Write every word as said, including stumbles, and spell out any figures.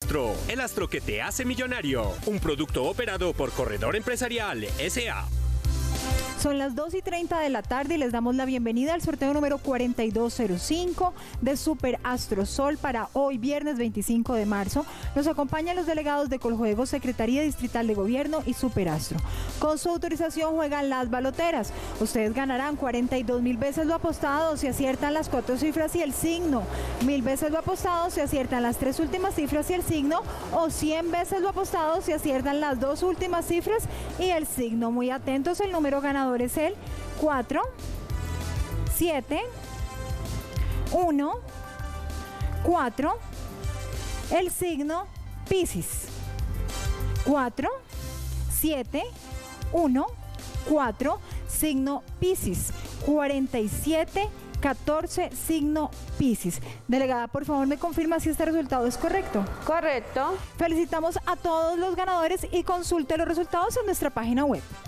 Superastro, el astro que te hace millonario. Un producto operado por Corredor Empresarial S A Son las dos y treinta de la tarde y les damos la bienvenida al sorteo número cuarenta y dos cero cinco de Super Astro Sol para hoy, viernes veinticinco de marzo. Nos acompañan los delegados de Coljuegos, Secretaría Distrital de Gobierno y Super Astro. Con su autorización juegan las baloteras. Ustedes ganarán cuarenta y dos mil veces lo apostado si aciertan las cuatro cifras y el signo, mil veces lo apostado si aciertan las tres últimas cifras y el signo, o cien veces lo apostado si aciertan las dos últimas cifras y el signo. Muy atentos, el número ganador es el cuatro, siete, uno, cuatro, el signo Piscis. cuatro, siete, uno, cuatro, signo Piscis. cuarenta y siete, catorce, signo Piscis. Delegada, por favor, me confirma si este resultado es correcto. Correcto. Felicitamos a todos los ganadores y consulte los resultados en nuestra página web.